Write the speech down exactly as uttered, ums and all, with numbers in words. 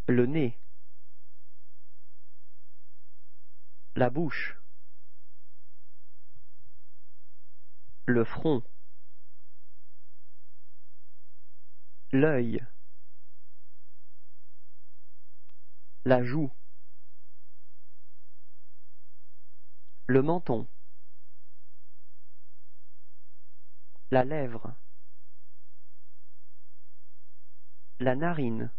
le nez, la bouche, le front, l'œil, la joue, le menton, la lèvre, la narine,